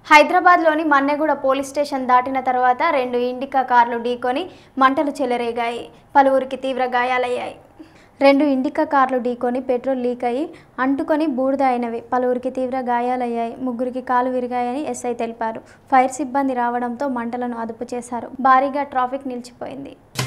హైదరాబాద్లోని Manneguda police station దాటిన తర్వాత 2 ఇండికా కార్లు ఢీకొని మంటలు చెలరేగాయి. పలువురికి తీవ్ర గాయాలయ్యాయి. 2 ఇండికా కార్లు ఢీకొని పెట్రోల్ లీక్ అయి అంటుకొని బూడిద అయినవి. పలువురికి తీవ్ర గాయాలయ్యాయి. 3కి కాలు విరిగాయని ఎస్ఐ తెలిపారు. ఫైర్ సిబ్బంది రావడంతో మంటలను అదుపు చేశారు. భారీగా ట్రాఫిక్ నిలిచిపోయింది.